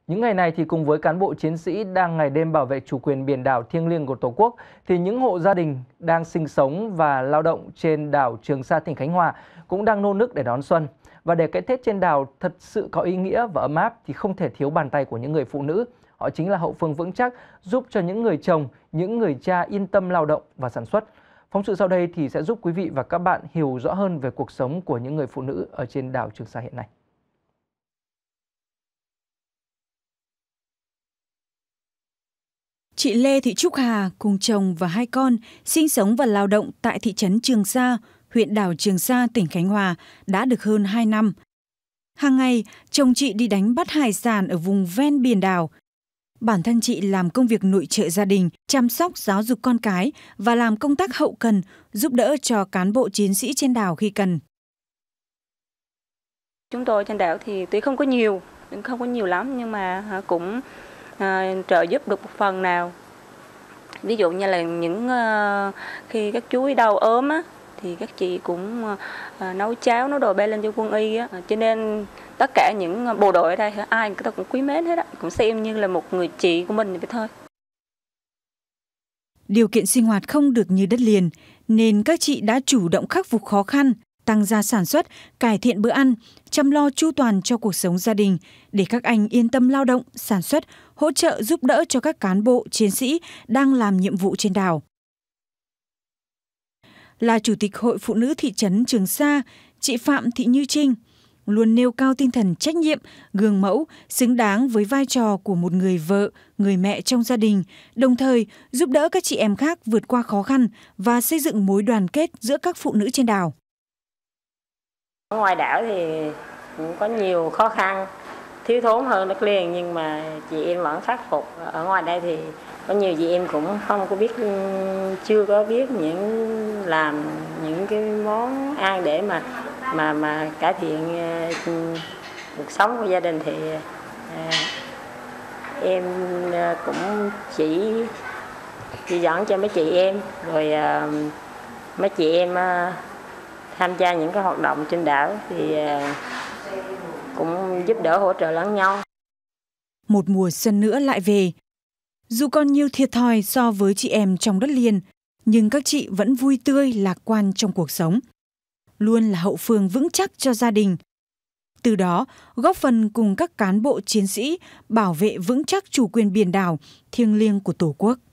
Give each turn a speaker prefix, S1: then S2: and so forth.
S1: Những ngày này thì cùng với cán bộ chiến sĩ đang ngày đêm bảo vệ chủ quyền biển đảo thiêng liêng của Tổ quốc, thì những hộ gia đình đang sinh sống và lao động trên đảo Trường Sa, tỉnh Khánh Hòa cũng đang nô nức để đón xuân. Và để cái Tết trên đảo thật sự có ý nghĩa và ấm áp thì không thể thiếu bàn tay của những người phụ nữ. Họ chính là hậu phương vững chắc giúp cho những người chồng, những người cha yên tâm lao động và sản xuất. Phóng sự sau đây thì sẽ giúp quý vị và các bạn hiểu rõ hơn về cuộc sống của những người phụ nữ ở trên đảo Trường Sa hiện nay.
S2: Chị Lê Thị Trúc Hà cùng chồng và 2 con sinh sống và lao động tại thị trấn Trường Sa, huyện đảo Trường Sa, tỉnh Khánh Hòa đã được hơn 2 năm. Hàng ngày, chồng chị đi đánh bắt hải sản ở vùng ven biển đảo. Bản thân chị làm công việc nội trợ gia đình, chăm sóc giáo dục con cái và làm công tác hậu cần, giúp đỡ cho cán bộ chiến sĩ trên đảo khi cần.
S3: Chúng tôi trên đảo thì tuy không có nhiều lắm nhưng mà cũng trợ giúp được một phần nào. Ví dụ như là những khi các chú đau ốm á, thì các chị cũng nấu cháo, nấu đồ bê lên cho quân y á. Cho nên tất cả những bộ đội ở đây ai người ta cũng quý mến hết á, cũng xem như là một người chị của mình vậy thôi.
S2: Điều kiện sinh hoạt không được như đất liền nên các chị đã chủ động khắc phục khó khăn, tăng gia sản xuất, cải thiện bữa ăn, chăm lo chu toàn cho cuộc sống gia đình để các anh yên tâm lao động, sản xuất, hỗ trợ giúp đỡ cho các cán bộ, chiến sĩ đang làm nhiệm vụ trên đảo. Là Chủ tịch Hội Phụ nữ thị trấn Trường Sa, chị Phạm Thị Như Trinh luôn nêu cao tinh thần trách nhiệm, gương mẫu, xứng đáng với vai trò của một người vợ, người mẹ trong gia đình, đồng thời giúp đỡ các chị em khác vượt qua khó khăn và xây dựng mối đoàn kết giữa các phụ nữ trên đảo.
S4: Ở ngoài đảo thì cũng có nhiều khó khăn, thiếu thốn hơn đất liền nhưng mà chị em vẫn khắc phục. Ở ngoài đây thì có nhiều chị em cũng không có biết, chưa có biết làm những cái món ăn để mà cải thiện cuộc sống của gia đình thì em cũng chỉ dẫn cho mấy chị em, rồi mấy chị em tham gia những cái hoạt động trên đảo thì cũng giúp đỡ hỗ trợ lẫn nhau.
S2: Một mùa xuân nữa lại về. Dù còn nhiều thiệt thòi so với chị em trong đất liền, nhưng các chị vẫn vui tươi, lạc quan trong cuộc sống. Luôn là hậu phương vững chắc cho gia đình. Từ đó, góp phần cùng các cán bộ chiến sĩ bảo vệ vững chắc chủ quyền biển đảo thiêng liêng của Tổ quốc.